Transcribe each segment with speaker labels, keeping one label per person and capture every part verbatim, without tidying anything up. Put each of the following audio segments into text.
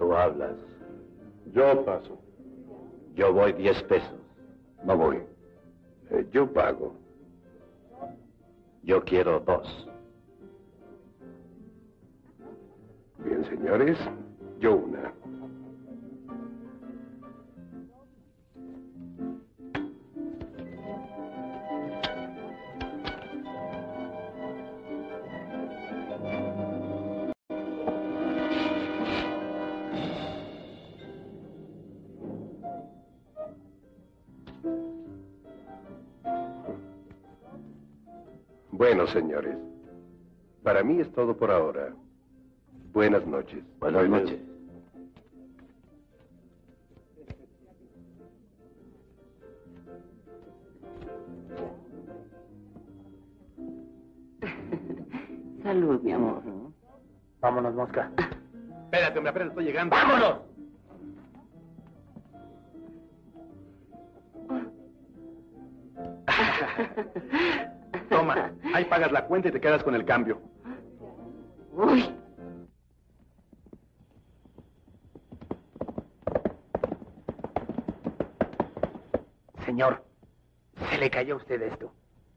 Speaker 1: Tú hablas.
Speaker 2: Yo paso.
Speaker 1: Yo voy diez pesos.
Speaker 2: No voy. Eh, yo pago.
Speaker 1: Yo quiero dos.
Speaker 2: Bien, señores. Yo una. Bueno, señores, para mí es todo por ahora. Buenas noches.
Speaker 1: Buenas noches.
Speaker 3: Salud, mi amor.
Speaker 4: Vámonos, Mosca.
Speaker 2: Espérate, hombre, apenas estoy llegando.
Speaker 4: ¡Vámonos!
Speaker 2: Toma, ahí pagas la cuenta y te quedas con el cambio.
Speaker 3: Uy.
Speaker 4: Señor, se le cayó a usted esto.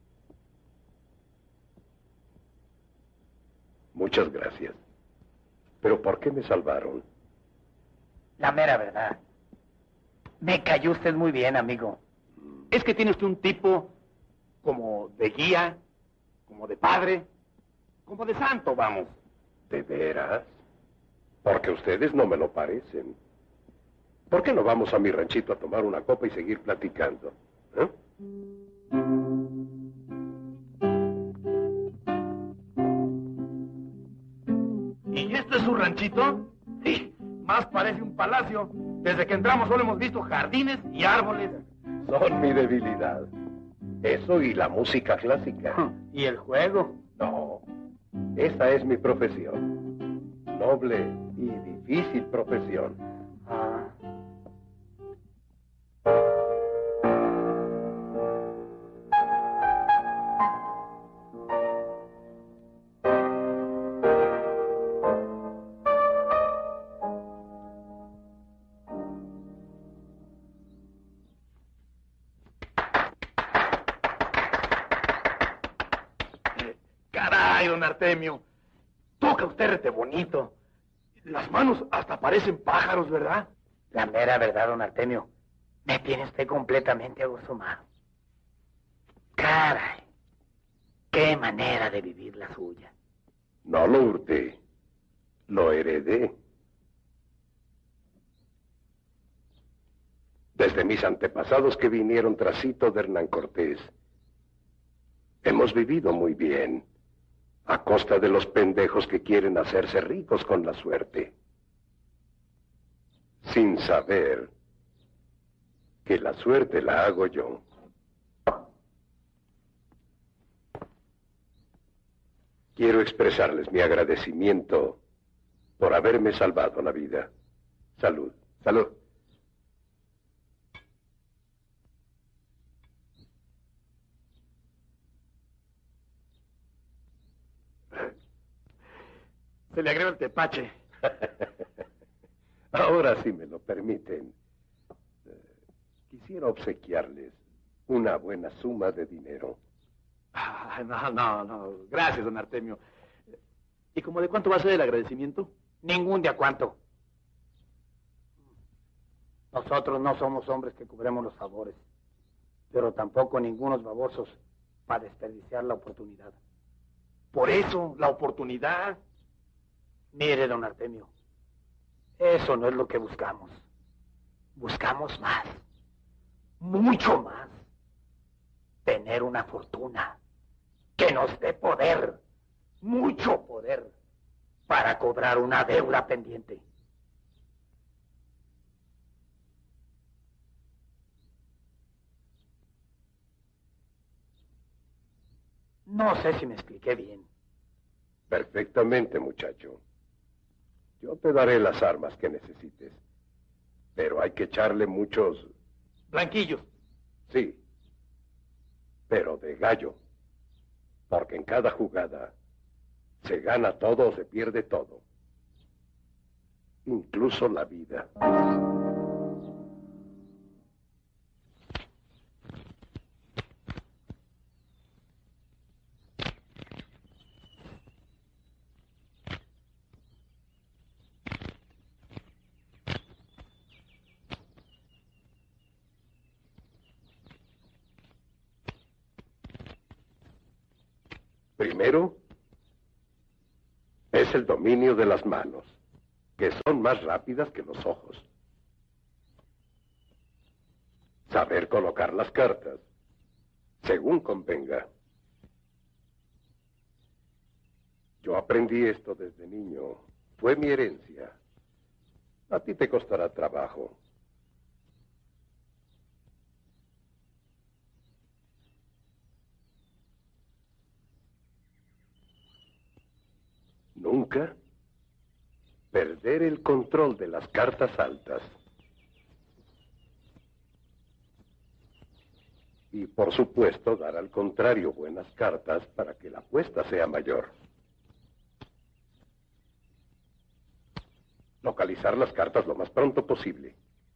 Speaker 2: Muchas gracias. ¿Pero por qué me salvaron?
Speaker 4: La mera verdad. Me cayó usted muy bien, amigo. Es que tiene usted un tipo como de guía, como de padre, como de santo, vamos.
Speaker 2: ¿De veras? Porque ustedes no me lo parecen. ¿Por qué no vamos a mi ranchito a tomar una copa y seguir platicando? ¿Eh?
Speaker 4: ¿Y esto es su ranchito? Sí, más parece un palacio. Desde que entramos solo hemos visto jardines y árboles.
Speaker 2: Son mi debilidad. Eso y la música clásica.
Speaker 4: ¿Y el juego?
Speaker 2: No, esa es mi profesión. Noble y difícil profesión.
Speaker 4: Ah. Caray, don Artemio. Toca usted rete bonito. Las manos hasta parecen pájaros, ¿verdad? La mera verdad, don Artemio. Me tiene usted completamente agosumado. Caray. Qué manera de vivir la suya.
Speaker 2: No lo hurté. Lo heredé. Desde mis antepasados que vinieron trasito de Hernán Cortés. Hemos vivido muy bien. A costa de los pendejos que quieren hacerse ricos con la suerte. Sin saber que la suerte la hago yo. Quiero expresarles mi agradecimiento por haberme salvado la vida. Salud. Salud.
Speaker 4: Se le agrega el tepache.
Speaker 2: Ahora sí me lo permiten. Eh, quisiera obsequiarles una buena suma de dinero.
Speaker 4: Ah, no, no, no. Gracias, don Artemio. ¿Y cómo de cuánto va a ser el agradecimiento? Ningún de a cuánto. Nosotros no somos hombres que cobremos los favores, pero tampoco ningunos babosos para desperdiciar la oportunidad. Por eso, la oportunidad. Mire, don Artemio, eso no es lo que buscamos. Buscamos más, mucho más. Tener una fortuna que nos dé poder, mucho poder, para cobrar una deuda pendiente. No sé si me expliqué bien.
Speaker 2: Perfectamente, muchacho. Yo te daré las armas que necesites. Pero hay que echarle muchos...
Speaker 4: Blanquillos.
Speaker 2: Sí. Pero de gallo. Porque en cada jugada se gana todo o se pierde todo. incluso la vida. Primero, es el dominio de las manos, que son más rápidas que los ojos. Saber colocar las cartas, según convenga. Yo aprendí esto desde niño. Fue mi herencia. A ti te costará trabajo. Nunca perder el control de las cartas altas. Y por supuesto dar al contrario buenas cartas para que la apuesta sea mayor. Localizar las cartas lo más pronto posible.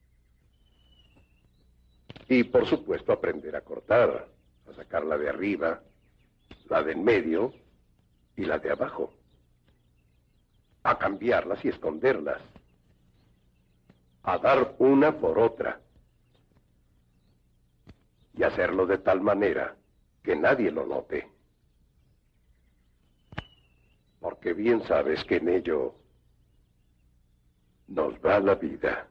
Speaker 2: Y por supuesto aprender a cortar, a sacar la de arriba, la de en medio y la de abajo. A cambiarlas y esconderlas, a dar una por otra, y hacerlo de tal manera que nadie lo note. Porque bien sabes que en ello nos va la vida.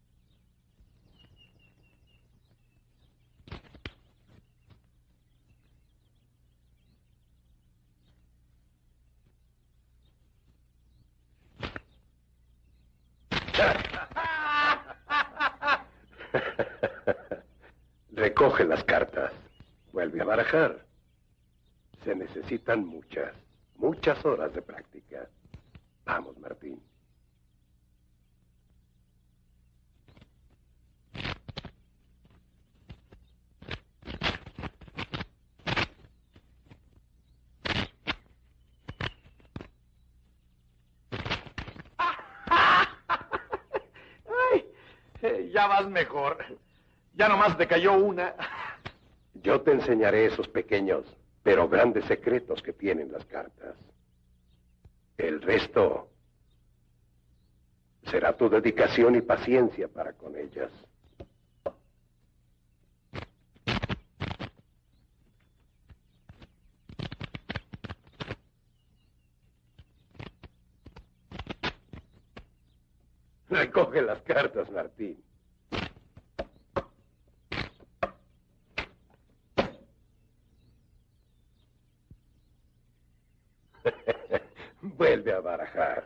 Speaker 2: Recoge las cartas. Vuelve a barajar. Se necesitan muchas, muchas horas de práctica. Vamos, Martín.
Speaker 4: Ay, ya vas mejor. Ya nomás te cayó una.
Speaker 2: Yo te enseñaré esos pequeños, pero grandes secretos que tienen las cartas. El resto será tu dedicación y paciencia para con ellas. Recoge las cartas, Martín. Vuelve a barajar.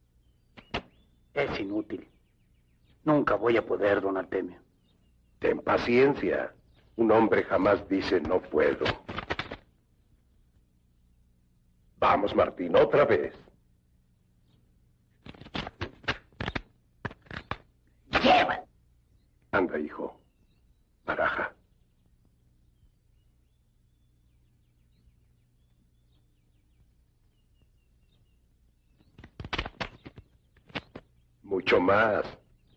Speaker 4: Es inútil. Nunca voy a poder, don Artemio.
Speaker 2: Ten paciencia. Un hombre jamás dice no puedo. Vamos, Martín, otra vez.
Speaker 4: ¡Lleva!
Speaker 2: Anda, hijo. Baraja. Mucho más.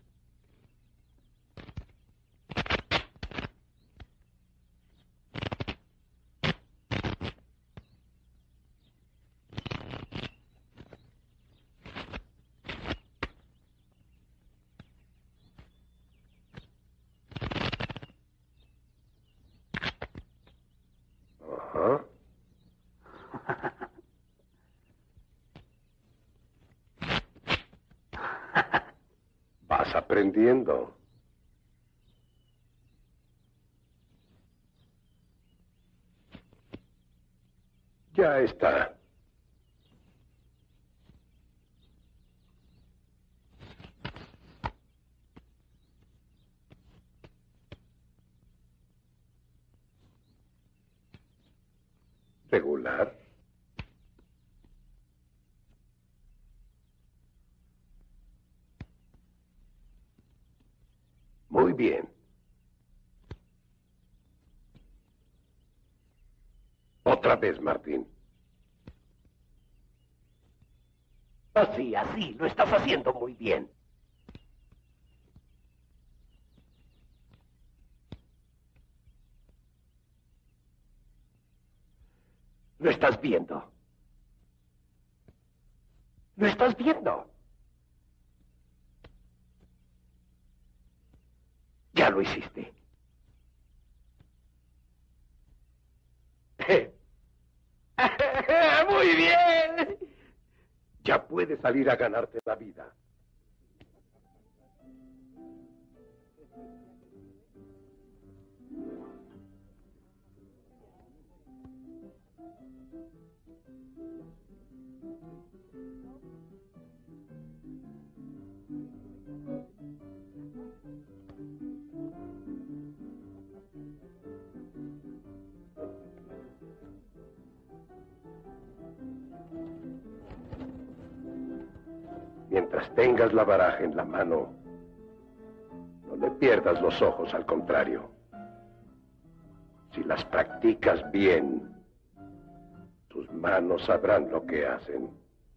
Speaker 2: Ajá. Vas aprendiendo. Ya está. Regular. Muy bien. Otra vez, Martín.
Speaker 5: Así, así, lo estás haciendo muy bien.
Speaker 2: Lo estás viendo. Lo estás viendo. Ya lo hiciste. Muy bien. Ya puedes salir a ganarte la vida. Mientras tengas la baraja en la mano, no le pierdas los ojos, al contrario. Si las practicas bien, tus manos sabrán lo que hacen.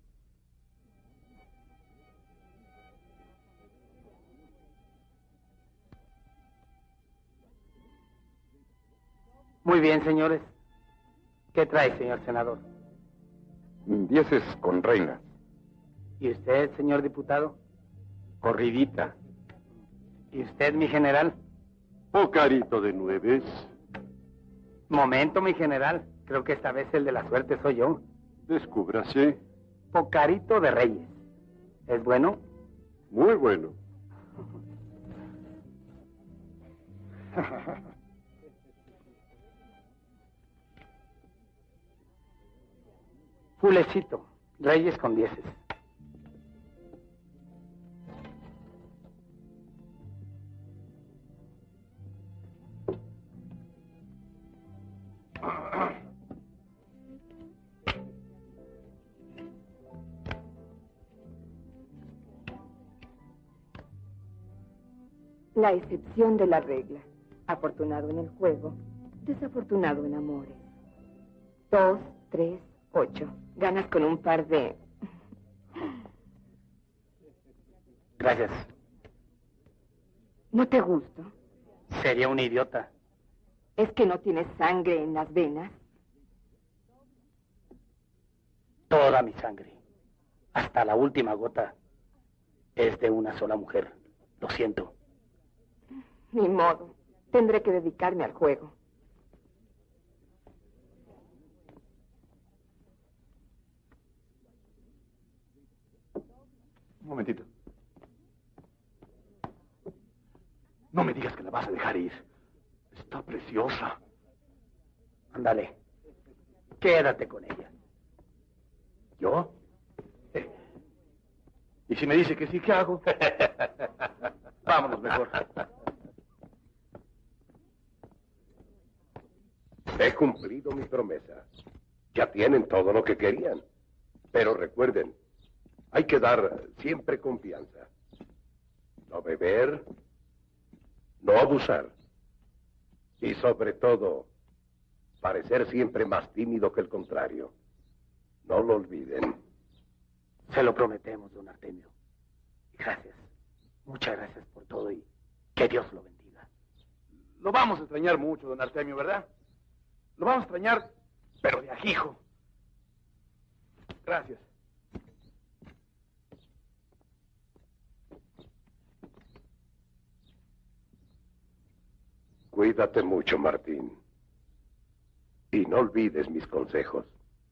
Speaker 4: Muy bien, señores. ¿Qué trae, señor senador?
Speaker 5: Dieces con reinas.
Speaker 4: ¿Y usted, señor diputado?
Speaker 5: Corridita.
Speaker 4: ¿Y usted, mi general?
Speaker 5: Pocarito de nueves.
Speaker 4: Momento, mi general. Creo que esta vez el de la suerte soy yo.
Speaker 5: Descúbrase.
Speaker 4: Pocarito de reyes. ¿Es bueno?
Speaker 5: Muy bueno.
Speaker 4: Fulecito. Reyes con dieces.
Speaker 3: La excepción de la regla. Afortunado en el juego, desafortunado en amores. Dos, tres, ocho. Ganas con un par de...
Speaker 4: Gracias.
Speaker 3: ¿No te gusto?
Speaker 4: Sería un idiota.
Speaker 3: ¿Es que no tienes sangre en las venas?
Speaker 4: Toda mi sangre, hasta la última gota, es de una sola mujer. Lo siento.
Speaker 3: Ni modo. Tendré que dedicarme al juego.
Speaker 5: Un momentito. No me digas que la vas a dejar ir. Está preciosa.
Speaker 4: Ándale. Quédate con ella.
Speaker 5: ¿Yo? ¿Y si me dice que sí, qué hago? Vámonos mejor.
Speaker 2: He cumplido mi promesa. Ya tienen todo lo que querían. Pero recuerden, hay que dar siempre confianza. No beber, no abusar. Y sobre todo, parecer siempre más tímido que el contrario. No lo olviden.
Speaker 4: Se lo prometemos, don Artemio. Gracias. Muchas gracias por todo y que Dios lo bendiga.
Speaker 5: Lo vamos a extrañar mucho, don Artemio, ¿verdad? Lo vamos a extrañar, pero de ajijo. Gracias.
Speaker 2: Cuídate mucho, Martín. Y no olvides mis consejos.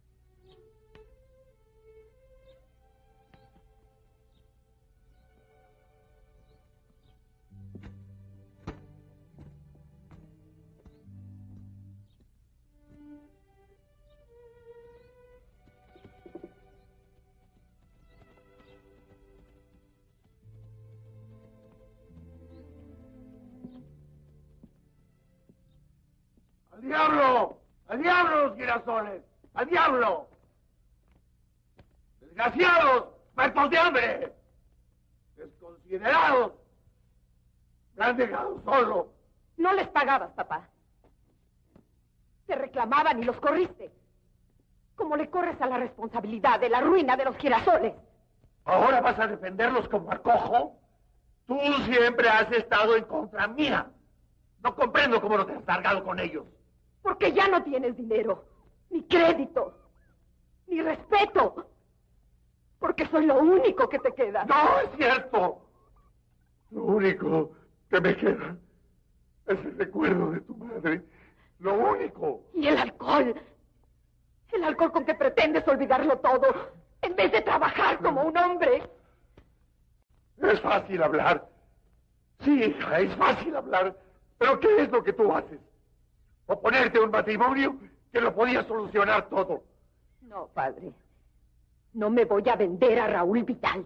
Speaker 4: ¡Al diablo! ¡Al diablo los girasoles! ¡Al diablo! ¡Desgraciados! ¡Muertos de hambre! ¡Desconsiderados! ¡Me han dejado solo!
Speaker 3: No les pagabas, papá. Te reclamaban y los corriste. ¿Cómo le corres a la responsabilidad de la ruina de los girasoles?
Speaker 4: ¿Ahora vas a defenderlos como acojo? Tú siempre has estado en contra mía. No comprendo cómo no te has largado con ellos.
Speaker 3: Porque ya no tienes dinero. ni crédito, ni respeto, porque soy lo único que te queda.
Speaker 2: ¡No es cierto! Lo único que me queda es el recuerdo de tu madre. Lo único.
Speaker 3: Y el alcohol. El alcohol con que pretendes olvidarlo todo, en vez de trabajar como un hombre.
Speaker 2: Es fácil hablar. Sí, hija, es fácil hablar. Pero ¿qué es lo que tú haces? Oponerte a un matrimonio que lo podía solucionar todo.
Speaker 3: No, padre. No me voy a vender a Raúl Vidal.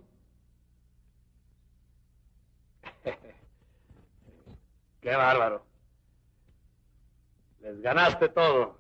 Speaker 5: Qué bárbaro. Les ganaste todo.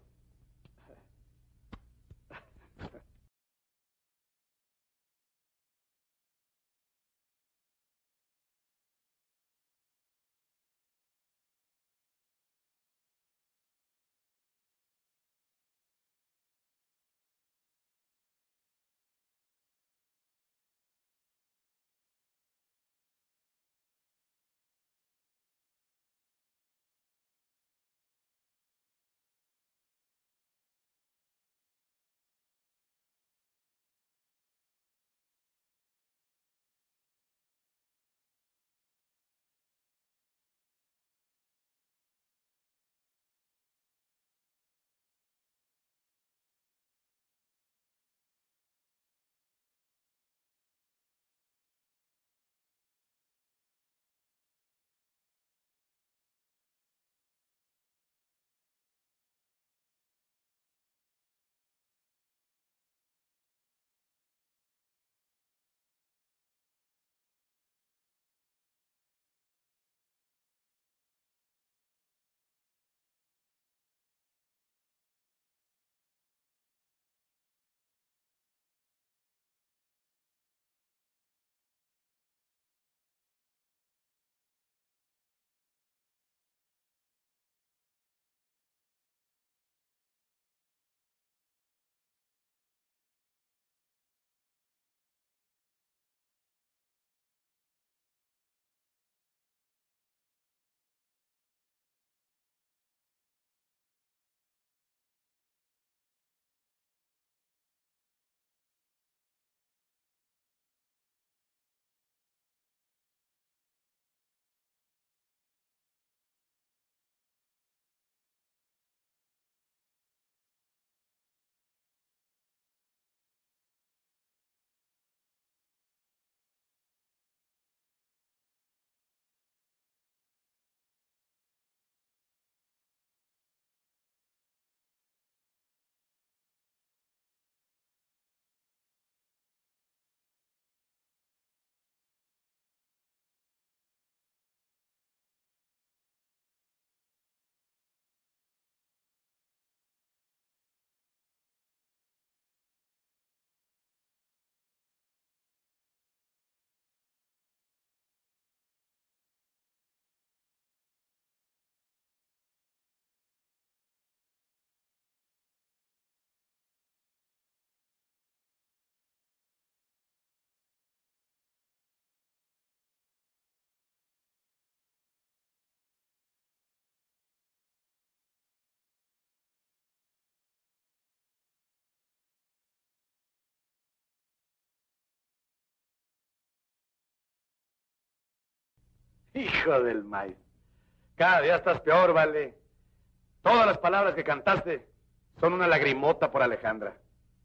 Speaker 5: Hijo del maíz. Cada día estás peor, vale. Todas las palabras que cantaste son una lagrimota por Alejandra.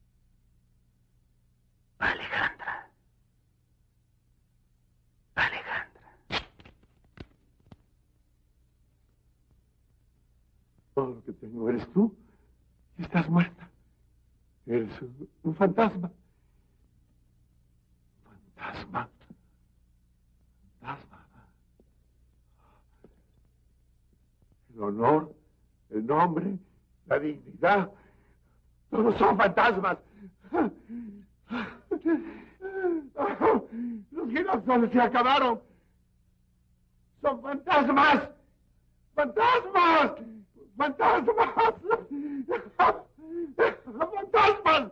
Speaker 5: Alejandra. Alejandra. Todo lo que tengo eres tú y estás muerta. Eres un, un fantasma. Fantasma. Fantasma. El honor, el nombre, la dignidad, todos son fantasmas. Los girasoles se acabaron. Son fantasmas. Fantasmas. Fantasmas. Fantasmas.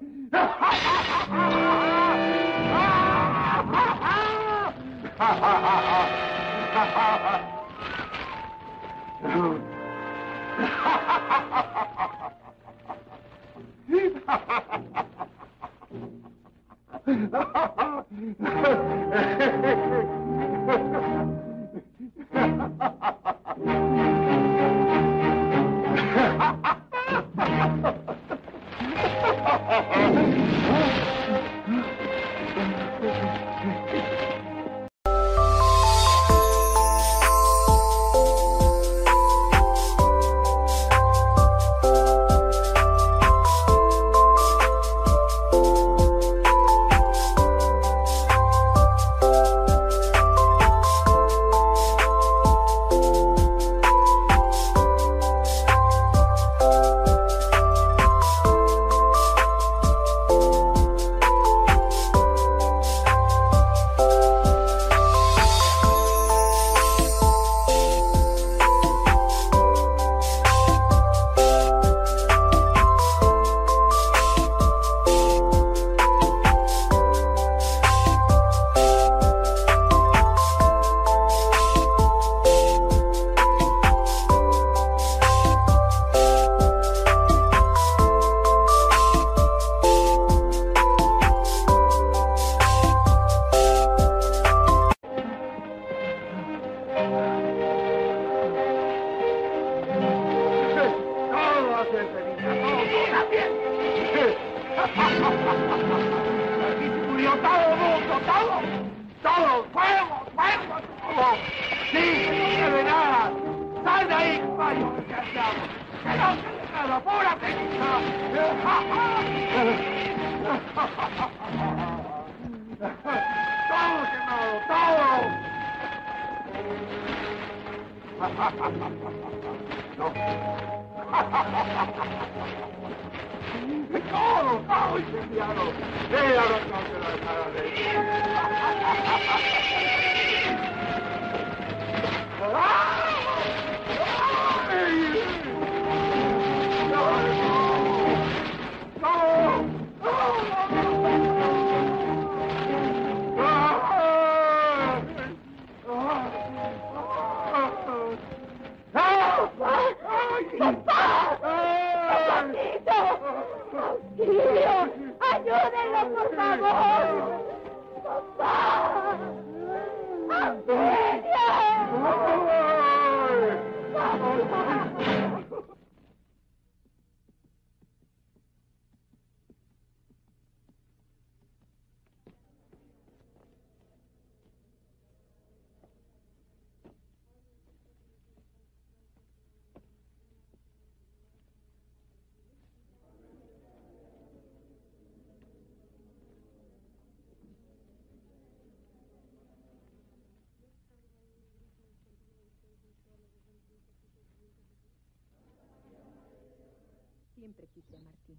Speaker 3: Siempre quise a Martín.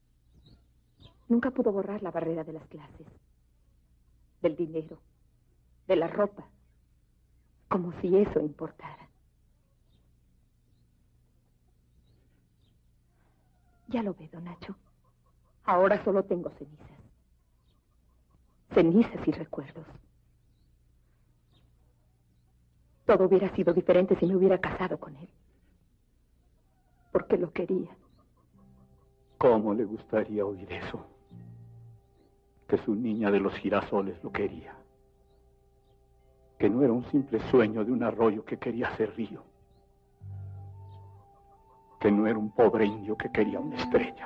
Speaker 3: Nunca pudo borrar la barrera de las clases, del dinero, de la ropa, como si eso importara. Ya lo ve, don Nacho. Ahora solo tengo cenizas. Cenizas y recuerdos. Todo hubiera sido diferente si me hubiera casado con él. Porque lo quería.
Speaker 6: ¿Cómo le gustaría oír eso? Que su niña de los girasoles lo quería. Que no era un simple sueño de un arroyo que quería ser río. Que no era un pobre indio que quería una estrella.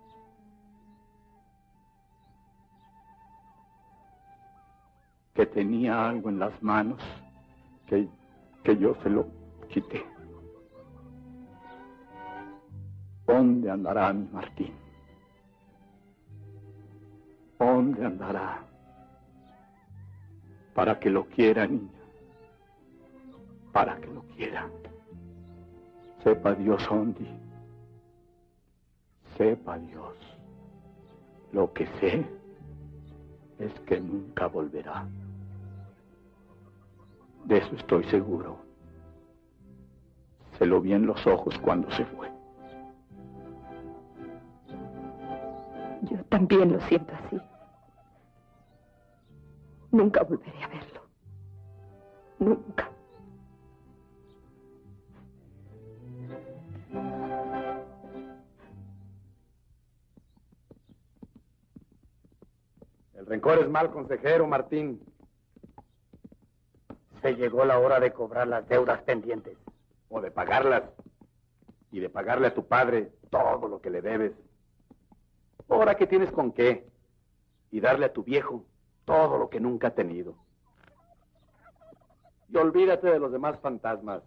Speaker 6: Que tenía algo en las manos que, que yo se lo quité. ¿Dónde andará mi Martín? ¿Dónde andará? Para que lo quiera, niña. Para que lo quiera. Sepa Dios, Ondi. Sepa Dios. Lo que sé es que nunca volverá. De eso estoy seguro. Se lo vi en los ojos cuando se fue.
Speaker 3: Yo también lo siento así. Nunca volveré a verlo. Nunca.
Speaker 5: El rencor es mal consejero, Martín.
Speaker 4: Se llegó la hora de cobrar las deudas pendientes.
Speaker 5: O de pagarlas. Y de pagarle a tu padre todo lo que le debes. Ahora que tienes con qué. Y darle a tu viejo todo lo que nunca ha tenido. Y olvídate de los demás fantasmas.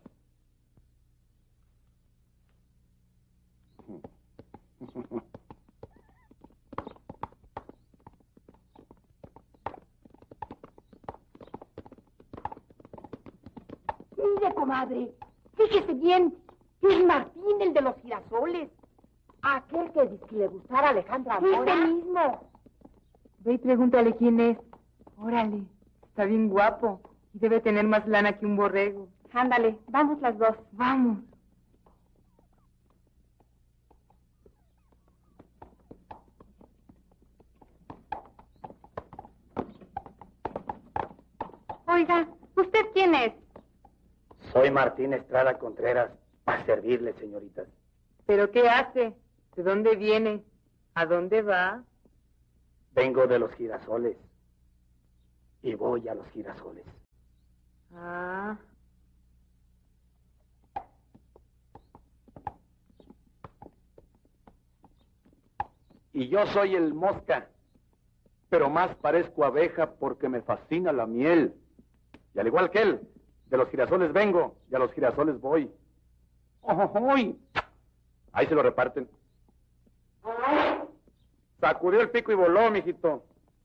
Speaker 3: Mire, comadre, fíjese bien, es Martín, el de los girasoles. Aquel que dice que le gustara a Alejandra Mora. Ese mismo.
Speaker 7: Ve y pregúntale quién es. Órale, está bien guapo y debe tener más lana que un borrego.
Speaker 3: Ándale, vamos las dos.
Speaker 7: Vamos.
Speaker 3: Oiga, ¿usted quién es?
Speaker 4: Soy Martín Estrada Contreras, para servirle, señoritas.
Speaker 7: ¿Pero qué hace? ¿De dónde viene? ¿A dónde va?
Speaker 4: Vengo de los girasoles. Y voy a los girasoles.
Speaker 7: Ah.
Speaker 5: Y yo soy el mosca, pero más parezco abeja porque me fascina la miel. Y al igual que él, de los girasoles vengo y a los girasoles voy. ¡Ojojoy! Ahí se lo reparten. Sacudió el pico y voló, mijito.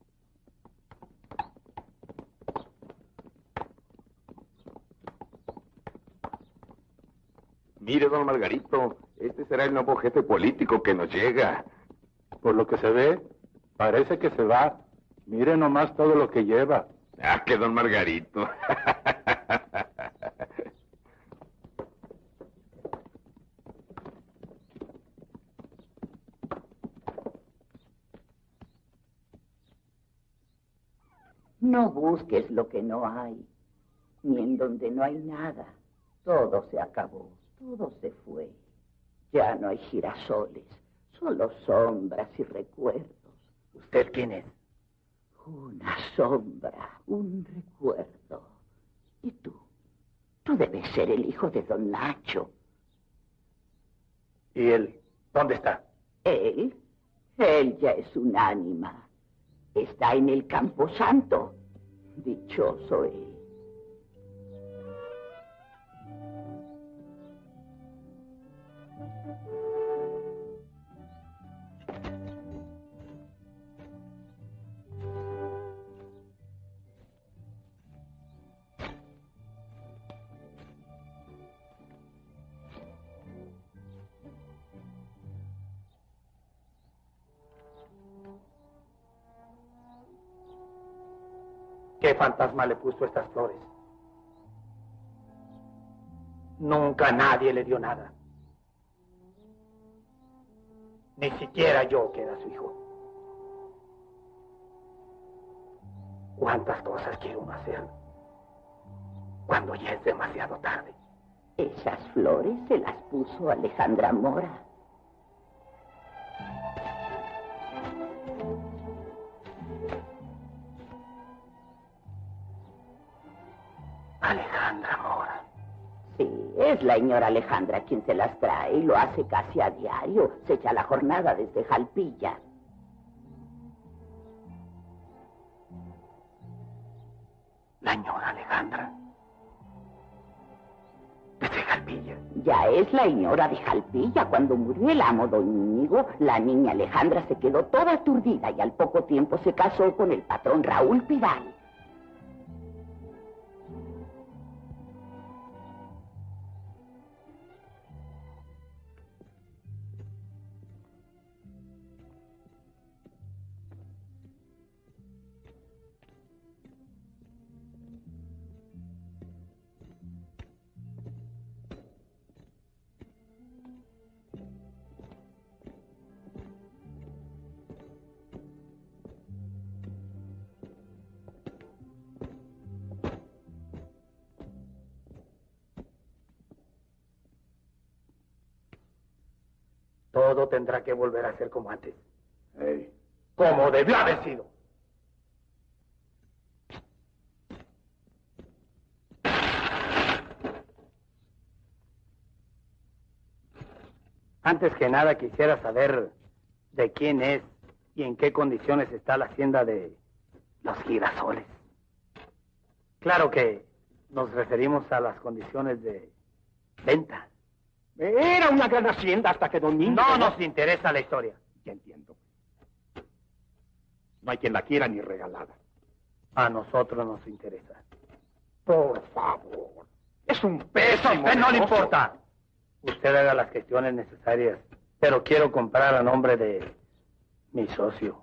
Speaker 2: Mire, don Margarito, este será el nuevo jefe político que nos llega.
Speaker 6: Por lo que se ve, parece que se va. Mire nomás todo lo que lleva.
Speaker 2: Ah, que don Margarito.
Speaker 8: No busques lo que no hay, ni en donde no hay nada. Todo se acabó, todo se fue. Ya no hay girasoles, solo sombras y recuerdos.
Speaker 4: ¿Usted quién es?
Speaker 8: Una sombra, un recuerdo. ¿Y tú? Tú debes ser el hijo de don Nacho.
Speaker 4: ¿Y él? ¿Dónde está?
Speaker 8: Él, él ya es un ánima. Está en el Camposanto. Dichoso él.
Speaker 4: ¿Qué fantasma le puso estas flores? Nunca nadie le dio nada. Ni siquiera yo, que era su hijo. ¿Cuántas cosas quiere uno hacer cuando ya es demasiado tarde?
Speaker 8: Esas flores se las puso Alejandra Mora.
Speaker 4: Alejandra Mora.
Speaker 8: Sí, es la señora Alejandra quien se las trae y lo hace casi a diario. Se echa la jornada desde Jalpilla.
Speaker 4: La señora Alejandra. Desde Jalpilla.
Speaker 8: Ya es la señora de Jalpilla. Cuando murió el amo don Íñigo, la niña Alejandra se quedó toda aturdida y al poco tiempo se casó con el patrón Raúl Pidal.
Speaker 4: Todo tendrá que volver a ser como antes.
Speaker 5: Hey.
Speaker 4: Como debió haber sido. Antes que nada quisiera saber de quién es y en qué condiciones está la hacienda de los Girasoles. Claro que nos referimos a las condiciones de venta.
Speaker 5: Era una gran hacienda hasta que don Niño...
Speaker 4: No nos interesa la historia.
Speaker 5: Ya entiendo. No hay quien la quiera ni regalada.
Speaker 4: A nosotros nos interesa.
Speaker 5: Por favor. Es un
Speaker 4: Eso
Speaker 5: pésimo
Speaker 4: a usted no le
Speaker 5: negocio.
Speaker 4: importa. Usted haga las gestiones necesarias, pero quiero comprar a nombre de mi socio.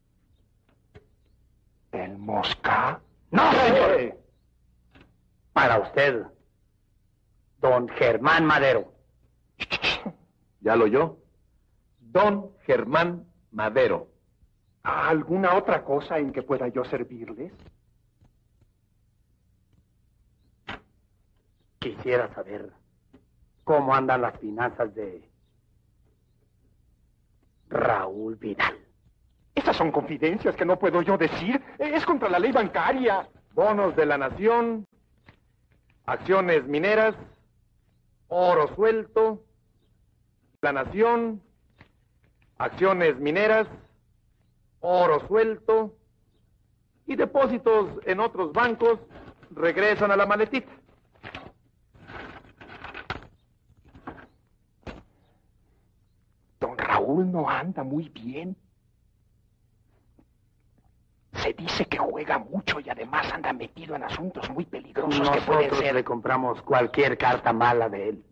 Speaker 5: ¿El Mosca?
Speaker 4: ¡No, señor! Para usted, don Germán Madero.
Speaker 5: ¿Ya lo oyó? Don Germán Madero. ¿Alguna otra cosa en que pueda yo servirles?
Speaker 4: Quisiera saber cómo andan las finanzas de Raúl Vidal.
Speaker 5: Esas son confidencias que no puedo yo decir. Es contra la ley bancaria. Bonos de la nación, acciones mineras, oro suelto, la nación, acciones mineras, oro suelto y depósitos en otros bancos regresan a la maletita. Don Raúl no anda muy bien. Se dice que juega mucho y además anda metido en asuntos muy peligrosos que pueden
Speaker 4: Nosotros
Speaker 5: ser...
Speaker 4: le compramos cualquier carta mala de él.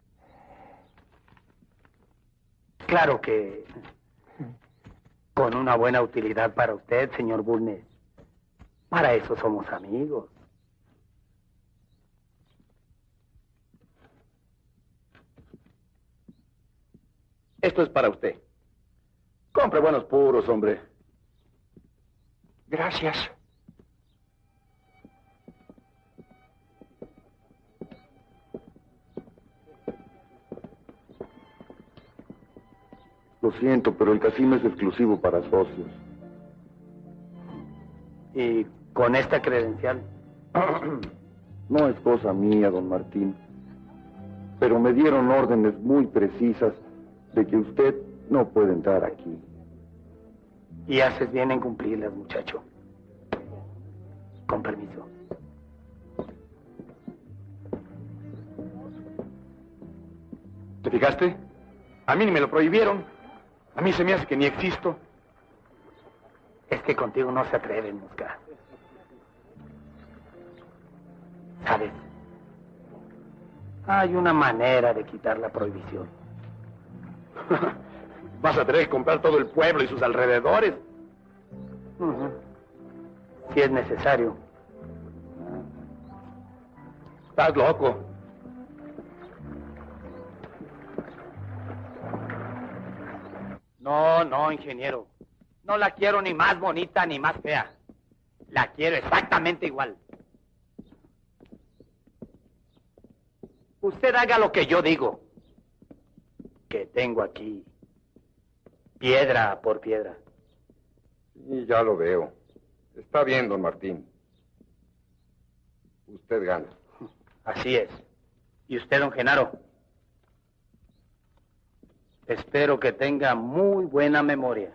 Speaker 4: Claro que con una buena utilidad para usted, señor Bulnes. Para eso somos amigos.
Speaker 5: Esto es para usted. Compre buenos puros, hombre. Gracias.
Speaker 2: Lo siento, pero el casino es exclusivo para socios.
Speaker 4: Y con esta credencial.
Speaker 2: No es cosa mía, don Martín. Pero me dieron órdenes muy precisas de que usted no puede entrar aquí.
Speaker 4: Y haces bien en cumplirlas, muchacho. Con permiso.
Speaker 5: ¿Te fijaste? A mí ni me lo prohibieron. A mí se me hace que ni existo.
Speaker 4: Es que contigo no se atreven, Mosca. ¿Sabes? Hay una manera de quitar la prohibición.
Speaker 5: Vas a tener que comprar todo el pueblo y sus alrededores.
Speaker 4: Ujú. Si es necesario.
Speaker 5: Estás loco.
Speaker 4: No, no, ingeniero. No la quiero ni más bonita ni más fea. La quiero exactamente igual. Usted haga lo que yo digo. Que tengo aquí piedra por piedra.
Speaker 2: Y ya lo veo. Está bien, don Martín. Usted gana.
Speaker 4: Así es. ¿Y usted, don Genaro? Espero que tenga muy buena memoria.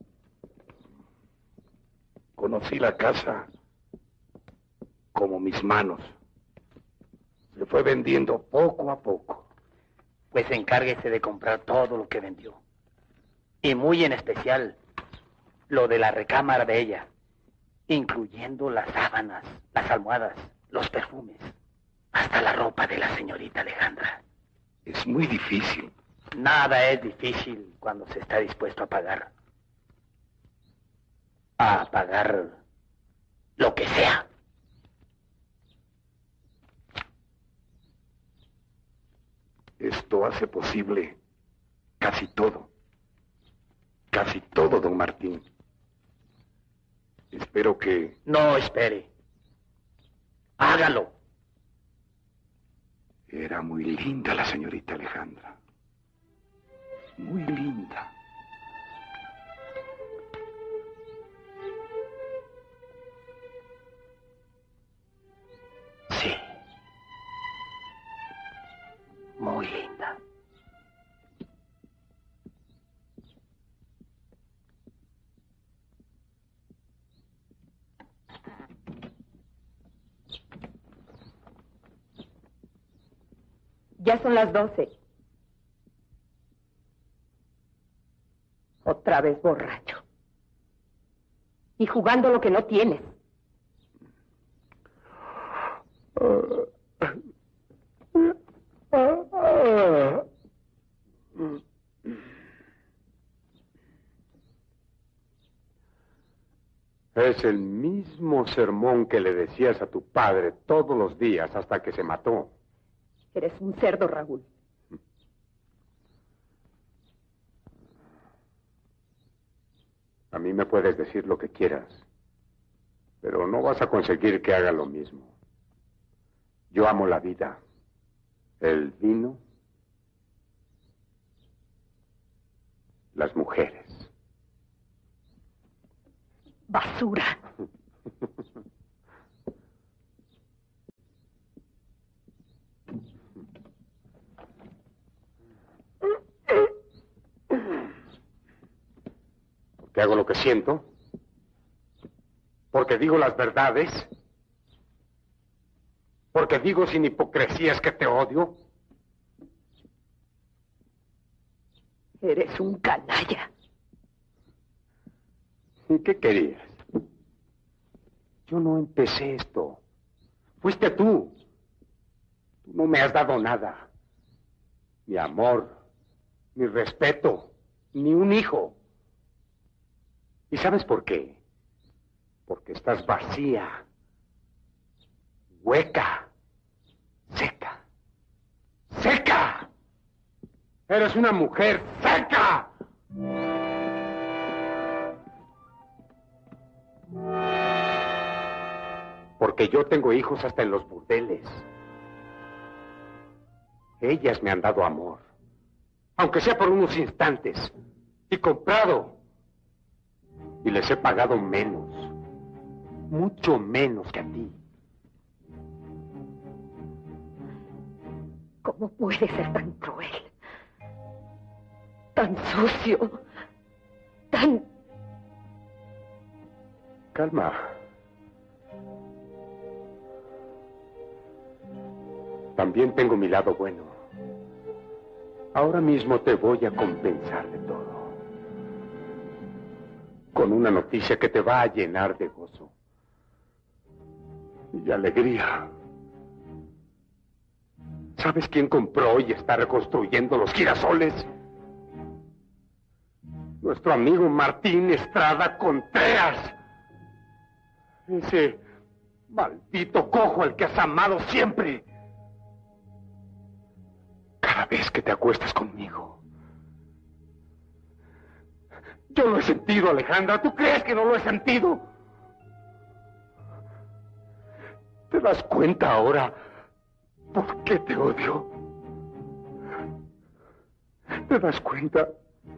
Speaker 5: Conocí la casa como mis manos. Se fue vendiendo poco a poco.
Speaker 4: Pues encárguese de comprar todo lo que vendió. Y muy en especial lo de la recámara de ella, incluyendo las sábanas, las almohadas, los perfumes, hasta la ropa de la señorita Alejandra.
Speaker 5: Es muy difícil.
Speaker 4: Nada es difícil cuando se está dispuesto a pagar. A pagar lo que sea.
Speaker 5: Esto hace posible casi todo. Casi todo, don Martín. Espero que...
Speaker 4: No espere. Hágalo.
Speaker 5: Era muy linda la señorita Alejandra. Muy linda.
Speaker 4: Sí. Muy linda.
Speaker 3: Ya son las doce. Otra vez borracho. Y jugando lo que no tienes.
Speaker 2: Es el mismo sermón que le decías a tu padre todos los días hasta que se mató.
Speaker 3: Eres un cerdo, Raúl.
Speaker 2: A mí me puedes decir lo que quieras, pero no vas a conseguir que haga lo mismo. Yo amo la vida, el vino, las mujeres.
Speaker 3: Basura.
Speaker 2: Porque hago lo que siento, porque digo las verdades, porque digo sin hipocresías que te odio.
Speaker 3: Eres un canalla.
Speaker 2: ¿Y qué querías? Yo no empecé esto. Fuiste tú. Tú no me has dado nada. Ni amor, ni respeto, ni un hijo. ¿Y sabes por qué? Porque estás vacía, hueca, seca, seca. Eres una mujer seca. Porque yo tengo hijos hasta en los burdeles. Ellas me han dado amor, aunque sea por unos instantes, y comprado. Y les he pagado menos, mucho menos que a ti.
Speaker 3: ¿Cómo puede ser tan cruel? Tan sucio, tan...
Speaker 2: Calma. También tengo mi lado bueno. Ahora mismo te voy a compensar de todo. Con una noticia que te va a llenar de gozo y alegría. ¿Sabes quién compró y está reconstruyendo los girasoles? Nuestro amigo Martín Estrada Contreras. Ese maldito cojo al que has amado siempre. Cada vez que te acuestas conmigo. Yo lo he sentido, Alejandra. ¿Tú crees que no lo he sentido? ¿Te das cuenta ahora por qué te odio? ¿Te das cuenta?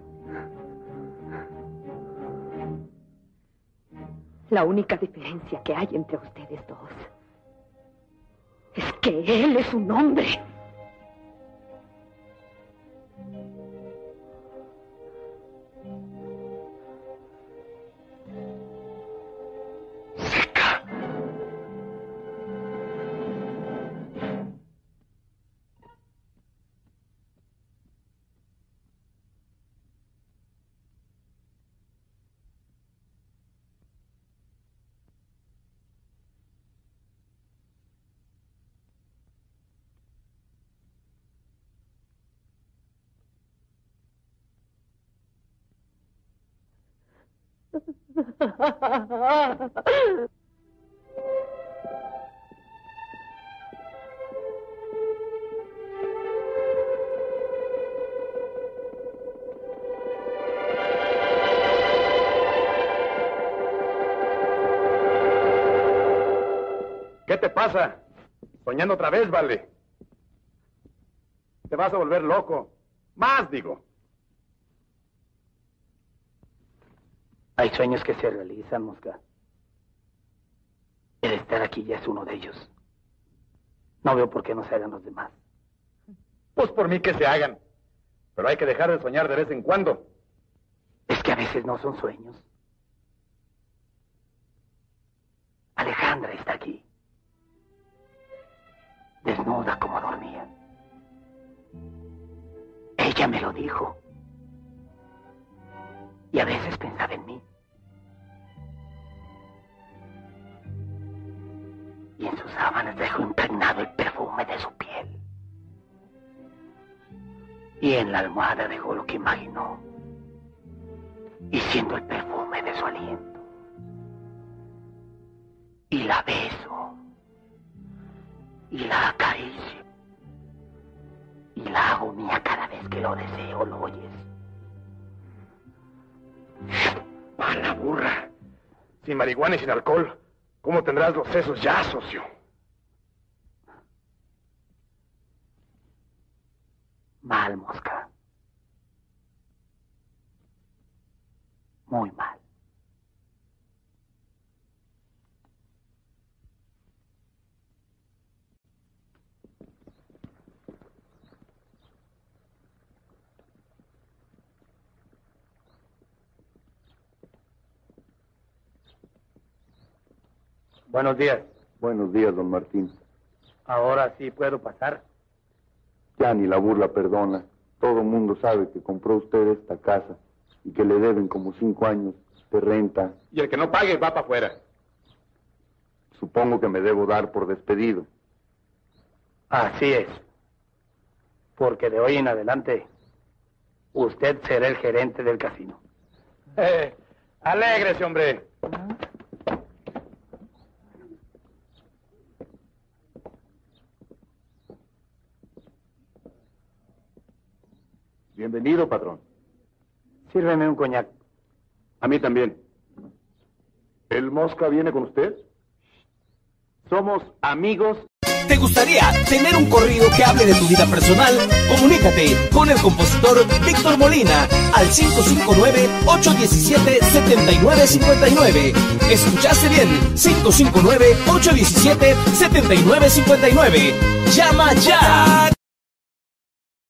Speaker 3: La única diferencia que hay entre ustedes dos es que él es un hombre.
Speaker 2: Seca.
Speaker 5: ¿Qué te pasa? Soñando otra vez, vale. Te vas a volver loco. Más, digo.
Speaker 4: Hay sueños que se realizan, Mosca. El estar aquí ya es uno de ellos. No veo por qué no se hagan los demás.
Speaker 5: Pues por mí que se hagan. Pero hay que dejar de soñar de vez en cuando.
Speaker 4: Es que a veces no son sueños. Alejandra está aquí. Desnuda como dormía. Ella me lo dijo. Y a veces pensaba en mí. Y en sus sábanas dejó impregnado el perfume de su piel. Y en la almohada dejó lo que imaginó. Y siento el perfume de su aliento. Y la beso. Y la acaricio. Y la hago mía cada vez que lo deseo, ¿lo oyes?
Speaker 2: Mala burra. Sin marihuana y sin alcohol, ¿cómo tendrás los sesos ya, socio?
Speaker 4: Mal, Mosca. Muy mal. Buenos días.
Speaker 6: Buenos días, don Martín.
Speaker 4: Ahora sí puedo pasar.
Speaker 6: Ya ni la burla perdona. Todo el mundo sabe que compró usted esta casa y que le deben como cinco años de renta.
Speaker 5: Y el que no pague va para afuera.
Speaker 6: Supongo que me debo dar por despedido.
Speaker 4: Así es. Porque de hoy en adelante, usted será el gerente del casino.
Speaker 5: Eh, alégrese, hombre.
Speaker 6: Bienvenido, patrón.
Speaker 4: Sírveme un coñac.
Speaker 6: A mí también. ¿El Mosca viene con usted? Somos amigos.
Speaker 9: ¿Te gustaría tener un corrido que hable de tu vida personal? Comunícate con el compositor Víctor Molina al cinco cinco nueve, ocho uno siete, siete nueve cinco nueve. ¿Escuchaste bien? cinco cinco nueve, ocho uno siete, siete nueve cinco nueve. ¡Llama ya!